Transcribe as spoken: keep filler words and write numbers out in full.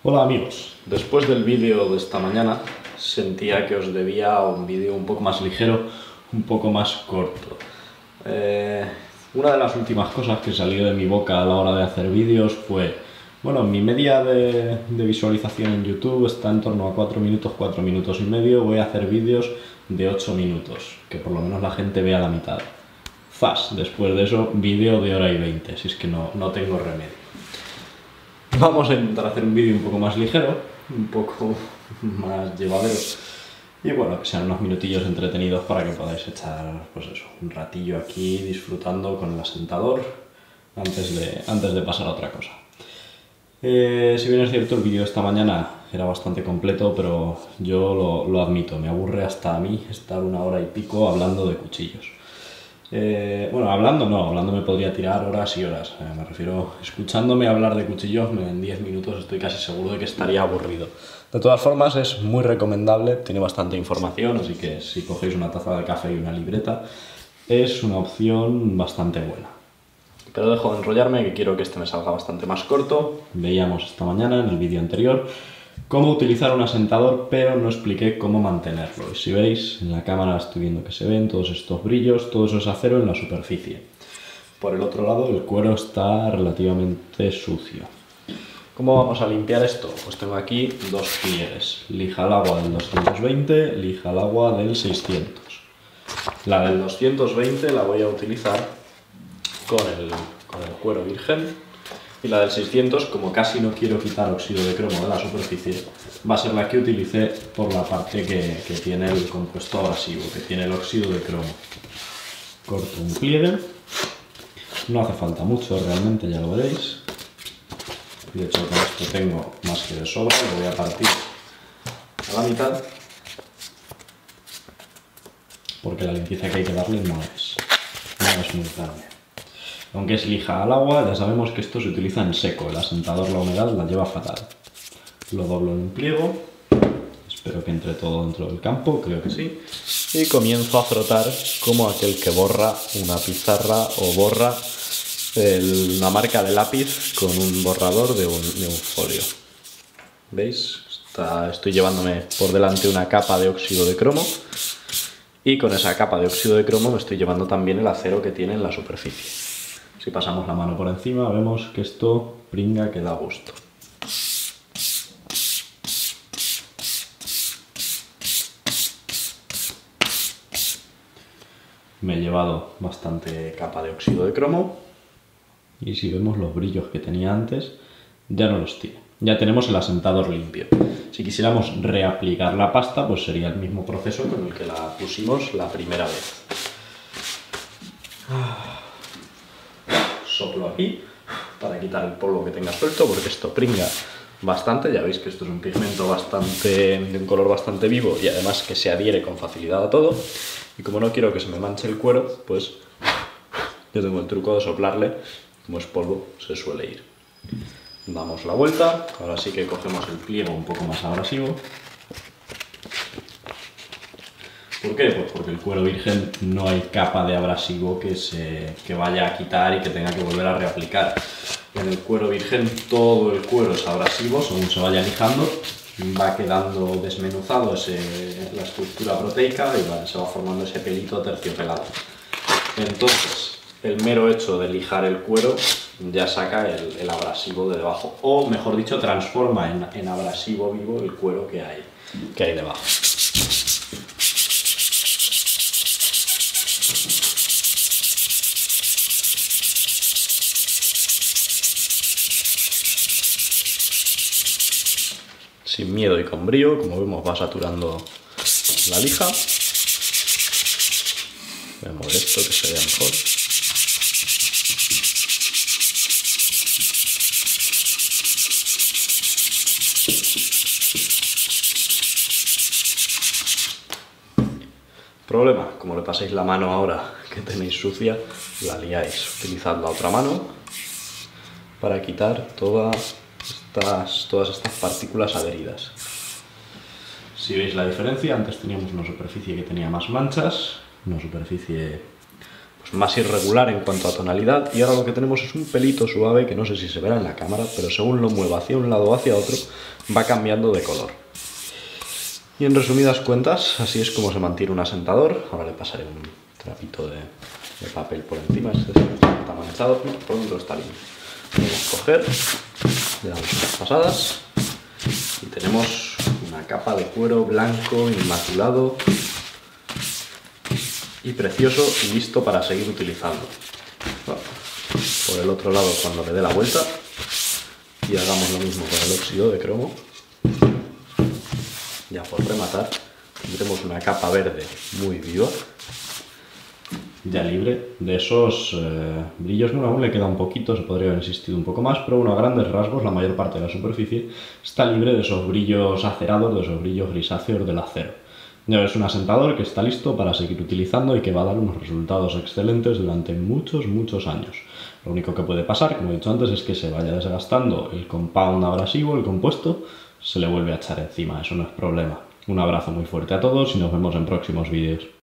Hola amigos, después del vídeo de esta mañana sentía que os debía un vídeo un poco más ligero, un poco más corto. Eh, una de las últimas cosas que salió de mi boca a la hora de hacer vídeos fue, bueno, mi media de, de visualización en YouTube está en torno a cuatro minutos, cuatro minutos y medio, voy a hacer vídeos de ocho minutos, que por lo menos la gente vea la mitad. Zas, después de eso, vídeo de hora y veinte, si es que no, no tengo remedio. Vamos a intentar hacer un vídeo un poco más ligero, un poco más llevadero y bueno, que sean unos minutillos entretenidos para que podáis echar, pues eso, un ratillo aquí disfrutando con el asentador antes de, antes de pasar a otra cosa. Eh, si bien es cierto, el vídeo de esta mañana era bastante completo, pero yo lo, lo admito, me aburre hasta a mí estar una hora y pico hablando de cuchillos. Eh, bueno, hablando no, hablando me podría tirar horas y horas, eh, me refiero, escuchándome hablar de cuchillos en diez minutos estoy casi seguro de que estaría aburrido. De todas formas es muy recomendable, tiene bastante información, así que si cogéis una taza de café y una libreta es una opción bastante buena. Pero dejo de enrollarme, que quiero que este me salga bastante más corto. Veíamos esta mañana en el vídeo anterior cómo utilizar un asentador, pero no expliqué cómo mantenerlo. Y si veis, en la cámara estoy viendo que se ven todos estos brillos, todo eso es acero en la superficie. Por el otro lado, el cuero está relativamente sucio. ¿Cómo vamos a limpiar esto? Pues tengo aquí dos pliegues. Lija al agua del doscientos veinte, lija al agua del seiscientos. La del doscientos veinte la voy a utilizar con el, con el cuero virgen. Y la del seiscientos, como casi no quiero quitar óxido de cromo de la superficie, va a ser la que utilicé por la parte que, que tiene el compuesto abrasivo, que tiene el óxido de cromo. Corto un pliegue, no hace falta mucho realmente, ya lo veréis. De hecho con esto tengo más que de sobra, lo voy a partir a la mitad, porque la limpieza que hay que darle no es, no es muy grande. Aunque es lija al agua, ya sabemos que esto se utiliza en seco, el asentador la humedad la lleva fatal. Lo doblo en un pliego, espero que entre todo dentro del campo, creo que sí. Y comienzo a frotar como aquel que borra una pizarra o borra el, una marca de lápiz con un borrador de un, de un folio. ¿Veis? Está, estoy llevándome por delante una capa de óxido de cromo y con esa capa de óxido de cromo me estoy llevando también el acero que tiene en la superficie. Si pasamos la mano por encima, vemos que esto pringa que da gusto. Me he llevado bastante capa de óxido de cromo y si vemos los brillos que tenía antes, ya no los tiene. Ya tenemos el asentador limpio. Si quisiéramos reaplicar la pasta, pues sería el mismo proceso con el que la pusimos la primera vez. Soplo aquí para quitar el polvo que tenga suelto, porque esto pringa bastante. Ya veis que esto es un pigmento bastante de un color bastante vivo y además que se adhiere con facilidad a todo. Y como no quiero que se me manche el cuero, pues yo tengo el truco de soplarle. Como es polvo, se suele ir. Damos la vuelta. Ahora sí que cogemos el pliego un poco más abrasivo. ¿Por qué? Pues porque el cuero virgen no hay capa de abrasivo que, se, que vaya a quitar y que tenga que volver a reaplicar. En el cuero virgen todo el cuero es abrasivo, según se vaya lijando, va quedando desmenuzado ese, la estructura proteica y va, se va formando ese pelito terciopelado. Entonces, el mero hecho de lijar el cuero ya saca el, el abrasivo de debajo, o mejor dicho, transforma en, en abrasivo vivo el cuero que hay, que hay debajo. Sin miedo y con brío, como vemos va saturando la lija. Voy a mover esto que se vea mejor. Problema, como le paséis la mano ahora que tenéis sucia, la liáis. Utilizad la otra mano para quitar todas estas, todas estas partículas adheridas. Si veis la diferencia, antes teníamos una superficie que tenía más manchas, una superficie pues, más irregular en cuanto a tonalidad, y ahora lo que tenemos es un pelito suave que no sé si se verá en la cámara, pero según lo mueva hacia un lado o hacia otro va cambiando de color. Y en resumidas cuentas, así es como se mantiene un asentador. Ahora le pasaré un trapito de, de papel por encima, este está manchado, no, por dentro está limpio. Podemos coger, le damos unas pasadas y tenemos una capa de cuero blanco, inmaculado y precioso y listo para seguir utilizando. Bueno, por el otro lado, cuando le dé la vuelta, y hagamos lo mismo con el óxido de cromo, ya por rematar, tendremos una capa verde muy viva, ya libre de esos eh, brillos. Bueno, aún le queda un poquito, se podría haber insistido un poco más, pero bueno, a grandes rasgos la mayor parte de la superficie está libre de esos brillos acerados, de esos brillos grisáceos del acero. Ya es un asentador que está listo para seguir utilizando y que va a dar unos resultados excelentes durante muchos, muchos años. Lo único que puede pasar, como he dicho antes, es que se vaya desgastando el compound abrasivo, el compuesto, se le vuelve a echar encima, eso no es problema. Un abrazo muy fuerte a todos y nos vemos en próximos vídeos.